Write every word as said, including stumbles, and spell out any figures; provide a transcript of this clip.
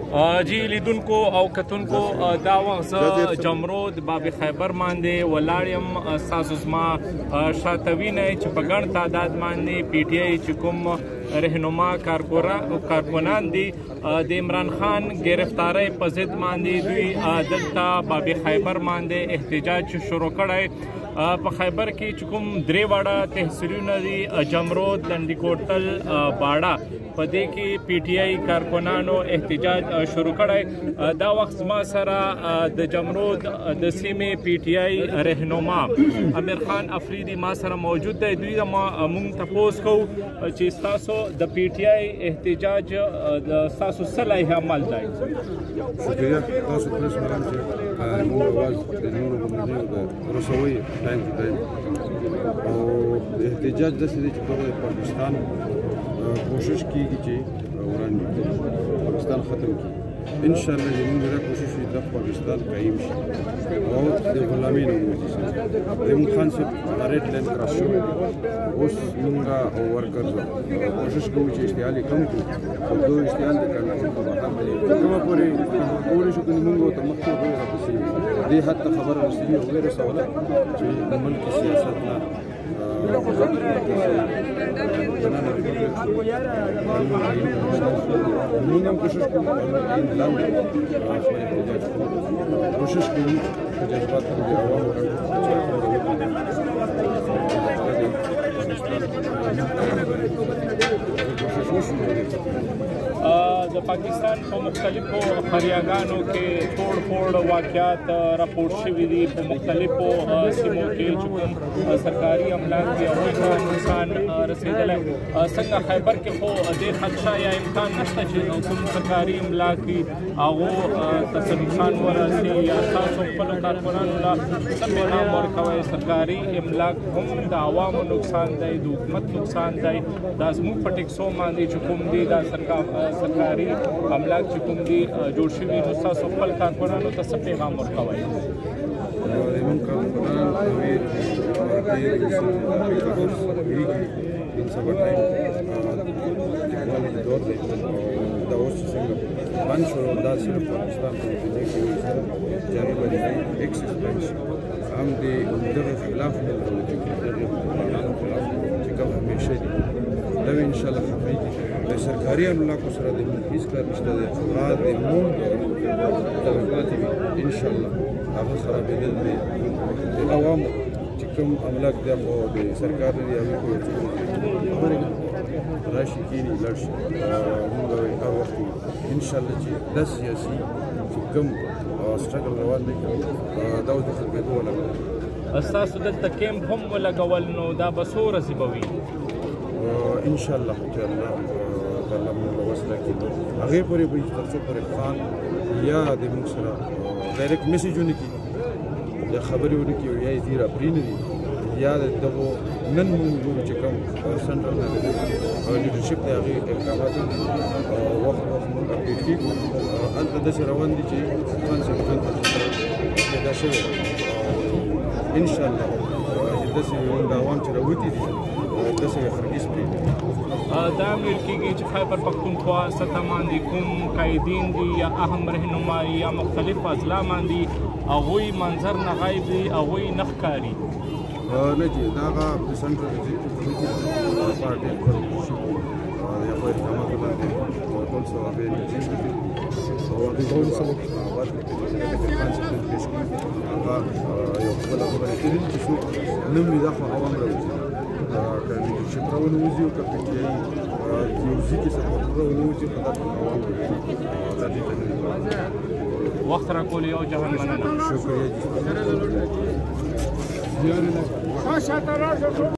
جی لیدونکو او کتونکو دا وخت زه جمرود باب خیبر باندې ولاړ یم. ستاسو زما شاته وینئ چې په ګڼ تعداد باندې پی ټي آی چې کوم رهنما کارکنان دي د عمران خان گرفتارۍ په ضد باندې دوی دلته باب خیبر باندې احتجاج شروع کړی. په خیبر کې چې کوم درې واړه تحصیلونه دي جمرود، لنډي کوټل، باړه، په دې کې پی ټي آی کارکنانو احتجاج شروع کړی. دا وخت زما سره د جمرود د سیمې پی ټي آی رهنما امیر خان افریدي ما سره موجود دی. دوی موږ تپوس کوو چې ستاسو د پی ټي آی احتجاج د ستاسو څه لایحه عمل دی؟ شکریه. تاسو پرېس ملام چې موږ اواز د نورو بندیانو د رسوي ټایم ټو ټایم او احتجاج داسې دی چې ټول پاکستان کوشش کیږي چې وران پاکستان ختم کړي. ان شاء الله زموږ دا کوشش وي د پاکستان قایم شي او د غلامۍ نه ووځي. زموږ خان صاحب ریډ لاین کراس شوی اوس موږ او ورکرز کوشش کوو چې اشتعال یې کم کړو او دو اشتعال د کنټرول په بهر دی کومه پورې کولی شو که موږ ورته مخکې وګورو راپسې دې حد ته خبره رسوي او ورسوله چې ملک سیاست نه موږ هم کوشش کوو کوشش کوو چې جذبات د عوامو د پاکستان په مختلفو قریاګانو کې توڑ پھوڑ واقعات راپورټ شوي دي. په مختلفو سیمو کې چې کوم سرکاري املاک دي هغوی ته نقصان رسېدلی. څنګه خیبر کې خو ډېر خدشه یا امکان نشته چې کوم سرکاري املاک دي هغو ته څه نقصان ورسي یا تاسو خپلو کارکنانو له څه پیغام ورکوئ؟ سرکاري املاک هم د عوامو نقصان دی، د حکومت نقصان دی. دا زموږ په ټیکسو باندې چې کوم دي دا سرکاري املاک چې کوم دي جوړ شوي نو ستاسو خپل کارکنانو ته څه پیغام ورکوئ؟ زموږ کارکنان ډېر سبا ټایم ټیکنالوژي دور دی. دا اوس چې څنګه بند شو دا صرف پاکستان په نتیجه کې چې هغې باندې ایکسس بند شي هم د دغه خلاف نه دغه قانونو خلاف چې کوم همیشه دي دا به انشاءالله ختمېږي. د سرکاري املاکو سره د موږ هېڅ کار نشته دی. هغه د موږ دغه پاتې وي انشاءالله هغه خرابېدل دی. د عوامو چې کوم املاک دی خو د سرکار نه دي هغوی خو خبرې راشي کښېني لاړ شي. موږ به هر وخت انشاءالله چې دا سیاسي چې کوم سټرګل روان دی دا اوس د ختمېدو ولګوي. ستاسو دلته کیمپ هم ولګول نو دا به څو ورځې به وي؟ انشاءالله چې الله تعالی موږ له وس راکړي هغې پورې به وي تر څو پورې خان یا د موږ سره ډایرکټ میسیج ونه کړي یا خبرې ونه کړي او یا یې ځي راپرې نه دي یا د دغو نن موږ ګورو چې کوم سنټرل لیډرشپ دی هغې اقدامات وخت وخت موږ اپډېټ کېږو. هلته داسې روان دي چې خان صاحب ژوند ته پیدا شوی انشاءالله چې داسې موږ عوام چې راوتي دي داسې هرګز پرېږدي. دا ویل کېږي چې خیبر پښتونخوا سطح باندې کوم قایدین دي یا اهم رهنما یا مختلف اضلاع باندې هغوی منظر نه غایب دي، هغوی نه ښکاري. نه جی دا هغه د سنټرل ایگزیکټیو پارټي کوشش د هغوی اقداماتو لاندې ټول ثوابې نتیجې دي او هغوی ټول څه اواز کوي د خان صاحب پیش کړي هغه یو خپله خبرې کړي چې څوک نوم وي دا خو عوام راوځي که لیډرشپ راونوځي او که پی ټي آی تیوزي کې سپورټ راونوځي خو دا ټول عوام راوځي دا دې ته نه وخت راکول یو جهان مننه. شکریه.